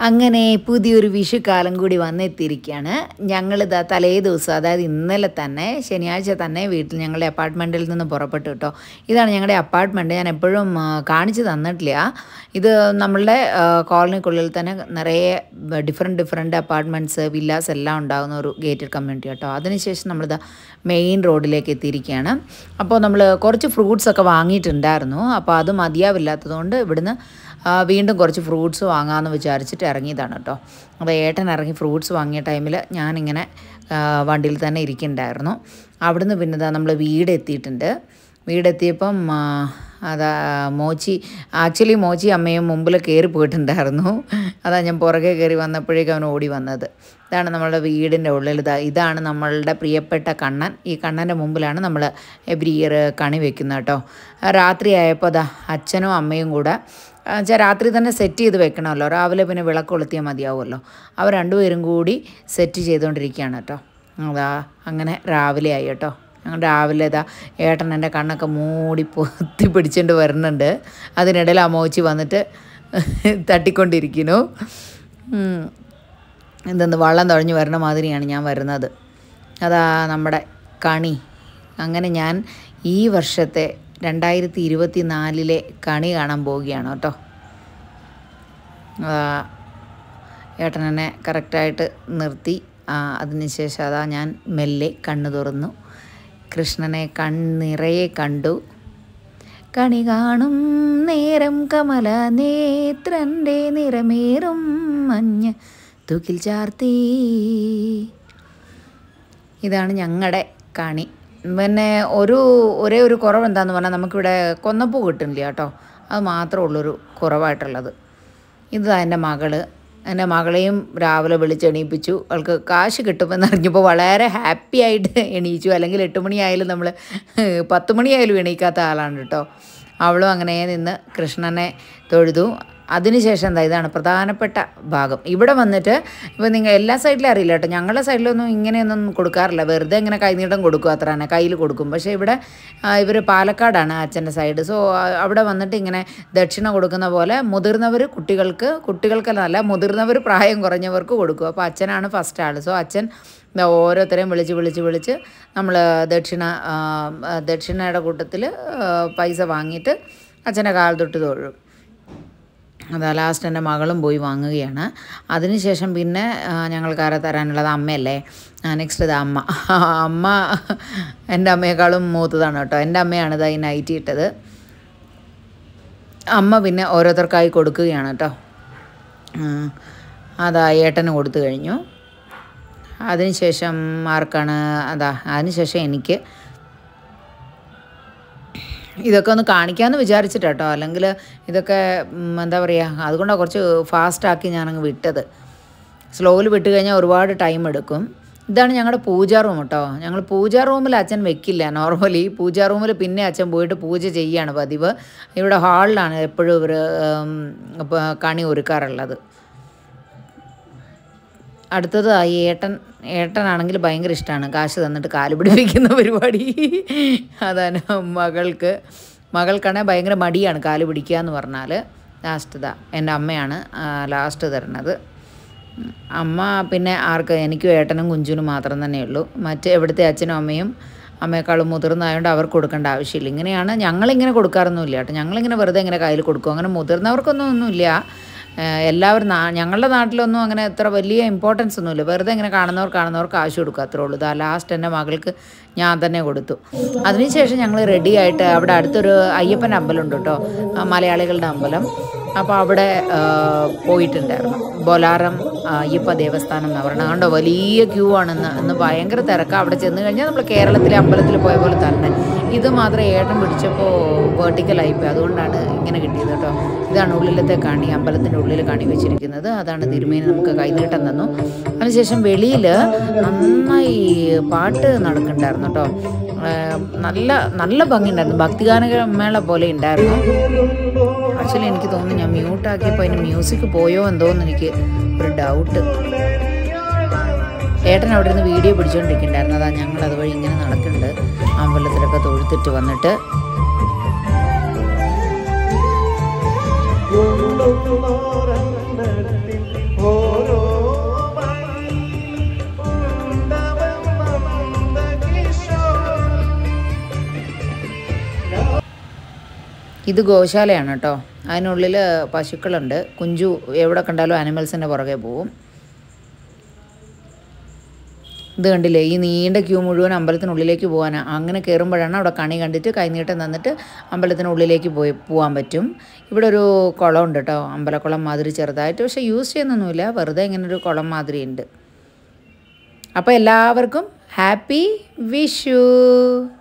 അങ്ങനെ പുതിയൊരു വിഷുക്കാലം കൂടി വന്നെത്തിയിരിക്കുകയാണ്. ഞങ്ങളിതാ തലേ ദിവസം, അതായത് ഇന്നലെ തന്നെ ശനിയാഴ്ച തന്നെ വീട്ടിൽ ഞങ്ങളുടെ അപ്പാർട്ട്മെൻറ്റിൽ നിന്ന് പുറപ്പെട്ടു കേട്ടോ. ഇതാണ് ഞങ്ങളുടെ അപ്പാർട്ട്മെൻറ്റ്. ഞാൻ എപ്പോഴും കാണിച്ചു തന്നിട്ടില്ല. ഇത് നമ്മളുടെ കോളനിക്കുള്ളിൽ തന്നെ നിറയെ ഡിഫറെൻറ്റ് അപ്പാർട്ട്മെൻറ്റ്സ്, വില്ലാസ് എല്ലാം ഉണ്ടാകുന്ന ഒരു ഗേറ്റഡ് കമ്മ്യൂണിറ്റി കേട്ടോ. അതിനുശേഷം നമ്മളിതാ മെയിൻ റോഡിലേക്ക് എത്തിയിരിക്കുകയാണ്. അപ്പോൾ നമ്മൾ കുറച്ച് ഫ്രൂട്ട്സൊക്കെ വാങ്ങിയിട്ടുണ്ടായിരുന്നു. അപ്പോൾ അത് മതിയാവില്ലാത്തതുകൊണ്ട് ഇവിടുന്ന് വീണ്ടും കുറച്ച് ഫ്രൂട്ട്സ് വാങ്ങാമെന്ന് വിചാരിച്ചിട്ട് ഇറങ്ങിയതാണ് കേട്ടോ. അപ്പോൾ ഏട്ടൻ ഇറങ്ങി ഫ്രൂട്ട്സ് വാങ്ങിയ ടൈമിൽ ഞാനിങ്ങനെ വണ്ടിയിൽ തന്നെ ഇരിക്കുന്നുണ്ടായിരുന്നു. അവിടുന്ന് പിന്നെ നമ്മൾ വീടെത്തിയിട്ടുണ്ട്. വീടെത്തിയപ്പം മോച്ചി അമ്മയും മുമ്പിൽ കയറി പോയിട്ടുണ്ടായിരുന്നു. അതാ ഞാൻ പുറകെ കയറി വന്നപ്പോഴേക്കും അവൻ ഓടി വന്നത്. ഇതാണ് നമ്മളുടെ വീടിൻ്റെ ഉള്ളിൽ. ഇതാണ് നമ്മളുടെ പ്രിയപ്പെട്ട കണ്ണൻ. ഈ കണ്ണൻ്റെ മുമ്പിലാണ് നമ്മൾ എവറി ഇയർ കണി വെക്കുന്നത് കേട്ടോ. രാത്രിയായപ്പോൾ അച്ഛനും അമ്മയും കൂടെ രാത്രി തന്നെ സെറ്റ് ചെയ്ത് വെക്കണമല്ലോ, രാവിലെ പിന്നെ വിളക്ക് കൊളുത്തിയാൽ മതിയാവുമല്ലോ. അവർ രണ്ടുപേരും കൂടി സെറ്റ് ചെയ്തുകൊണ്ടിരിക്കുകയാണ് കേട്ടോ. അങ്ങനെ രാവിലെ ആയി കേട്ടോ. ഞങ്ങൾ രാവിലെ ഏട്ടൻ എൻ്റെ കണ്ണൊക്കെ മൂടി പൊത്തി പിടിച്ചുകൊണ്ട് വരുന്നുണ്ട്. അതിനിടയിൽ മോച്ചി വന്നിട്ട് തട്ടിക്കൊണ്ടിരിക്കുന്നു. എന്തെന്ന് വള്ളം തുഴഞ്ഞ് വരണ മാതിരിയാണ് ഞാൻ വരുന്നത്. അതാ നമ്മുടെ കണി. അങ്ങനെ ഞാൻ ഈ വർഷത്തെ 2024 കണി കാണാൻ പോവുകയാണ് കേട്ടോ. ഏട്ടൻ എന്നെ കറക്റ്റായിട്ട് നിർത്തി. അതിനുശേഷം ഞാൻ മെല്ലെ കണ്ണ് തുറന്നു. കൃഷ്ണനെ കണ്ണിറയെ കണ്ടു. കണി കാണും നേരം കമല നേത്രൻ്റെ നിറമേറും മഞ്ഞ് തൂക്കിൽ ചാർത്തി. ഇതാണ് ഞങ്ങളുടെ കണി. പിന്നെ ഒരേ ഒരു കുറവ് എന്താണെന്ന് പറഞ്ഞാൽ നമുക്കിവിടെ കൊന്നപ്പൂ കിട്ടുന്നില്ല കേട്ടോ. അത് മാത്രമേ ഉള്ളൊരു കുറവായിട്ടുള്ളത്. ഇതാ എൻ്റെ മകളെയും രാവിലെ വിളിച്ചെണീപ്പിച്ചു. അവൾക്ക് കാശ് കിട്ടുമെന്ന് അറിഞ്ഞപ്പോൾ വളരെ ഹാപ്പി ആയിട്ട് എണീച്ചു. അല്ലെങ്കിൽ 8 മണിയായാലും നമ്മൾ 10 മണിയായാലും എണീക്കാത്ത ആളാണ് കേട്ടോ. അവളും അങ്ങനെ നിന്ന് കൃഷ്ണനെ തൊഴുതു. അതിനുശേഷം ഇതാണ് പ്രധാനപ്പെട്ട ഭാഗം. ഇവിടെ വന്നിട്ട് ഇപ്പോൾ നിങ്ങൾ എല്ലാ സൈഡിലും അറിയില്ല കേട്ടോ, ഞങ്ങളുടെ സൈഡിലൊന്നും ഇങ്ങനെയൊന്നും കൊടുക്കാറില്ല. വെറുതെ ഇങ്ങനെ കൈനീട്ടം കൊടുക്കും, അത്ര തന്നെ കയ്യിൽ കൊടുക്കും. പക്ഷേ ഇവിടെ ഇവർ പാലക്കാടാണ് അച്ഛൻ്റെ സൈഡ്. സോ അവിടെ വന്നിട്ട് ഇങ്ങനെ ദക്ഷിണ കൊടുക്കുന്ന പോലെ മുതിർന്നവർ കുട്ടികൾക്കല്ല, മുതിർന്നവർ പ്രായം കുറഞ്ഞവർക്ക് കൊടുക്കും. അപ്പോൾ അച്ഛനാണ് ഫസ്റ്റ് ആൾ. സോ അച്ഛൻ ഓരോരുത്തരെയും വിളിച്ച് നമ്മൾ ദക്ഷിണയുടെ കൂട്ടത്തിൽ പൈസ വാങ്ങിയിട്ട് അച്ഛൻ്റെ കാൽ തൊട്ട് തൊഴും. ലാസ്റ്റ് എൻ്റെ മകളും പോയി വാങ്ങുകയാണ്. അതിനുശേഷം പിന്നെ ഞങ്ങൾക്കാരെ തരാനുള്ളത് അമ്മയല്ലേ. നെക്സ്റ്റ് അമ്മ എൻ്റെ അമ്മയെക്കാളും മൂത്തതാണ് കേട്ടോ. എൻ്റെ അമ്മയാണ് ഈ നൈറ്റി ഇട്ടത്. അമ്മ പിന്നെ ഓരോരുത്തർക്കായി കൊടുക്കുകയാണ് കേട്ടോ. ഏട്ടന് കൊടുത്തു കഴിഞ്ഞു. അതിനുശേഷം ആർക്കാണ് അതിനുശേഷം എനിക്ക് ഇതൊക്കെ ഒന്ന് കാണിക്കാമെന്ന് വിചാരിച്ചിട്ട് കേട്ടോ. അല്ലെങ്കിൽ ഇതൊക്കെ എന്താ പറയുക, അതുകൊണ്ടാണ് കുറച്ച് ഫാസ്റ്റാക്കി ഞാനങ്ങ് വിട്ടത്. സ്ലോയിൽ വിട്ട് കഴിഞ്ഞാൽ ഒരുപാട് ടൈം എടുക്കും. ഇതാണ് ഞങ്ങളുടെ പൂജാ റൂം കേട്ടോ. ഞങ്ങൾ പൂജാ റൂമിൽ അച്ഛൻ വെക്കില്ല നോർമലി. പൂജാ റൂമിൽ പിന്നെ അച്ഛൻ പോയിട്ട് പൂജ ചെയ്യാണ് പതിവ്. ഇവിടെ ഹാളിലാണ് എപ്പോഴും ഇവർ കണി ഒരുക്കാറുള്ളത്. അടുത്തത് ഏട്ടനാണെങ്കിൽ ഭയങ്കര ഇഷ്ടമാണ് കാശ് തന്നിട്ട് കാല് പിടിപ്പിക്കുന്ന പരിപാടി. അതാണ് മകൾക്കാണെങ്കിൽ ഭയങ്കര മടിയാണ് കാല് പിടിക്കുക എന്ന് പറഞ്ഞാൽ. ലാസ്റ്റ് എൻ്റെ അമ്മയാണ് ലാസ്റ്റ് തരുന്നത്. അമ്മ പിന്നെ എനിക്കും ഏട്ടനും കുഞ്ചുനും മാത്രം തന്നെയുള്ളൂ. എവിടുത്തെ അച്ഛനും അമ്മയെക്കാളും മുതിർന്നതായതുകൊണ്ട് അവർക്ക് കൊടുക്കേണ്ട ആവശ്യമില്ല. ഇങ്ങനെയാണ് ഞങ്ങളിങ്ങനെ കൊടുക്കാറൊന്നുമില്ല കേട്ടോ. ഞങ്ങളിങ്ങനെ വെറുതെ ഇങ്ങനെ കയ്യിൽ കൊടുക്കും. അങ്ങനെ മുതിർന്നവർക്കൊന്നുമില്ല. എല്ലാവരും ഞങ്ങളുടെ നാട്ടിലൊന്നും അങ്ങനെ എത്ര വലിയ ഇമ്പോർട്ടൻസ് ഒന്നുമില്ല. വെറുതെ ഇങ്ങനെ കാണുന്നവർ കാശ് കൊടുക്കുക, അത്രേ ഉള്ളൂ. ലാസ്റ്റ് എൻ്റെ മകൾക്ക് ഞാൻ തന്നെ കൊടുത്തു. അതിനുശേഷം ഞങ്ങൾ റെഡി ആയിട്ട് അവിടെ അടുത്തൊരു അയ്യപ്പൻ അമ്പലമുണ്ട് കേട്ടോ, മലയാളികളുടെ അമ്പലം. അപ്പോൾ അവിടെ പോയിട്ടുണ്ടായിരുന്നു. ബൊലാറം അയ്യപ്പ ദേവസ്ഥാനം എന്ന് പറഞ്ഞാൽ കണ്ടോ, വലിയ ക്യൂ ആണെന്ന്. ഇന്ന് ഭയങ്കര തിരക്കാണ്. അവിടെ ചെന്ന് കഴിഞ്ഞാൽ നമ്മൾ കേരളത്തിലെ അമ്പലത്തിൽ പോയ പോലെ തന്നെ. ഇത് മാത്രം ഏട്ടൻ പിടിച്ചപ്പോൾ വേർട്ടിക്കലായിപ്പോയി, അതുകൊണ്ടാണ് ഇങ്ങനെ കിട്ടിയത് കേട്ടോ. ഇതാണ് ഉള്ളിലത്തെ കണി, അമ്പലത്തിൻ്റെ ഉള്ളിൽ കണി വെച്ചിരിക്കുന്നത്. അതാണ് തിരുമേനി നമുക്ക് കൈനീട്ടം തന്നു. അതിനുശേഷം വെളിയിൽ നന്നായി പാട്ട് നടക്കുന്നുണ്ടായിരുന്നു കേട്ടോ. നല്ല ഭംഗിയുണ്ടായിരുന്നു. ഭക്തിഗാനമേള പോലെ ഉണ്ടായിരുന്നു. ആക്ച്വലി എനിക്ക് തോന്നുന്നു ഞാൻ മ്യൂട്ടാക്കിയപ്പോൾ അതിന് മ്യൂസിക് പോയോ എന്തോന്ന് എനിക്ക് ഒരു ഡൗട്ട്. ഏട്ടൻ അവിടെ നിന്ന് വീഡിയോ പിടിച്ചുകൊണ്ടിരിക്കുന്നുണ്ടായിരുന്നു. ഞങ്ങൾ അതുവഴി ഇങ്ങനെ നടക്കുന്നുണ്ട്. അമ്പലത്തിലൊക്കെ തൊഴുത്തിട്ട് വന്നിട്ട് ഇത് ഗോശാലയാണ് കേട്ടോ. അതിനുള്ളിൽ പശുക്കളുണ്ട്. കുഞ്ചു എവിടെ കണ്ടാലും ആനിമൽസിൻ്റെ പുറകെ പോവും. ഇത് കണ്ടില്ലേ, ഈ നീണ്ട ക്യൂ മുഴുവൻ അമ്പലത്തിനുള്ളിലേക്ക് പോകാനാണ്. അങ്ങനെ കയറുമ്പോഴാണ് അവിടെ കണി കണ്ടിട്ട് കൈനീട്ടം തന്നിട്ട് അമ്പലത്തിനുള്ളിലേക്ക് പോകാൻ പറ്റും. ഇവിടെ ഒരു കുളമുണ്ട് കേട്ടോ, അമ്പലക്കുളം മാതിരി ചെറുതായിട്ട്. പക്ഷേ യൂസ് ചെയ്യുന്നൊന്നുമില്ല, വെറുതെ ഇങ്ങനൊരു കുളം മാതിരി ഉണ്ട്. അപ്പോൾ എല്ലാവർക്കും ഹാപ്പി വിഷു.